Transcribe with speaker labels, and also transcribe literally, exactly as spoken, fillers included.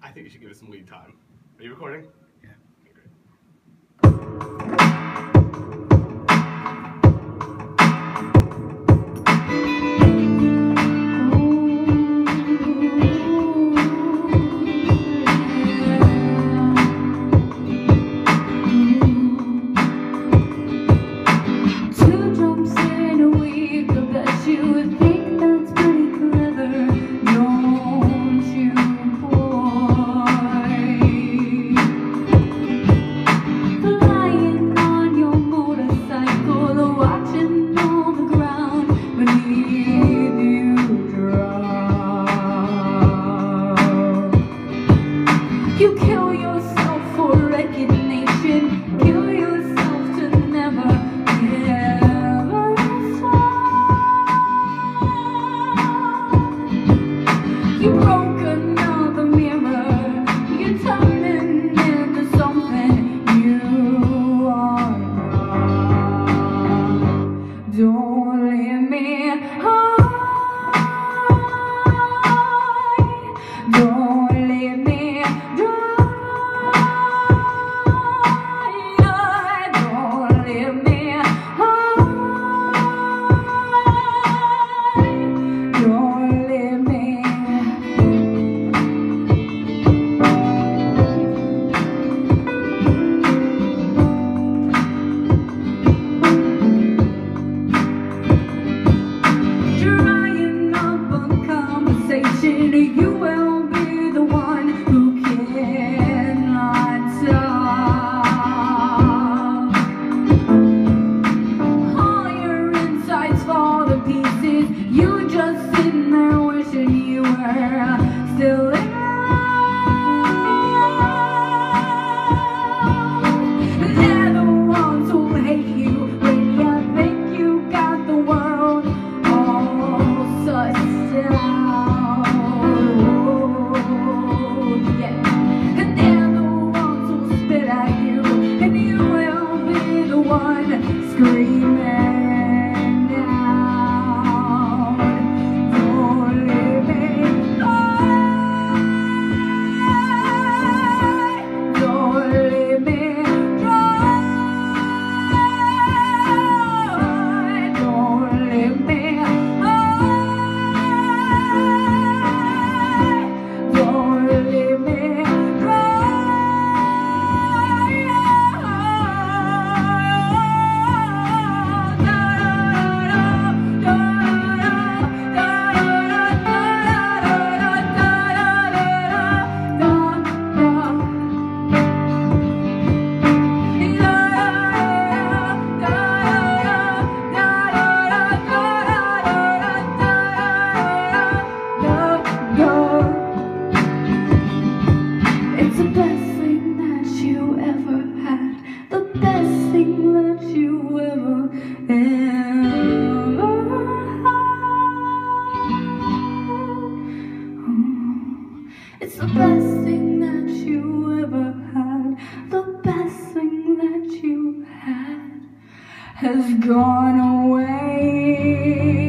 Speaker 1: I think you should give us some lead time. Are you recording?
Speaker 2: Yeah.
Speaker 1: Okay, great.
Speaker 3: Two jumps in a week, I bet you would think that's pretty clever, don't you, boy? Flying on your motorcycle, watching all the ground beneath you drop. You kill yourself for recognition, kill yourself to never, never stop. You broke another mirror, you're turning into something you are not. Don't leave me high, don't leave me dry. Don't leave me high, don't leave me. Drying up a conversation, you will be the one who cannot talk. All your insides fall to pieces, you just sitting there wishing you were still in. They're the ones who hate you when you think you got the world all sussed out. Yeah. And they're the ones who spit at you, and you will be the one screaming out. Don't leave me high, don't leave me dry. Don't leave me high, don't leave me dry. It's the best thing that you ever had, the best thing that you ever, ever had. It's the best thing that you ever had, the best thing that you had has gone away.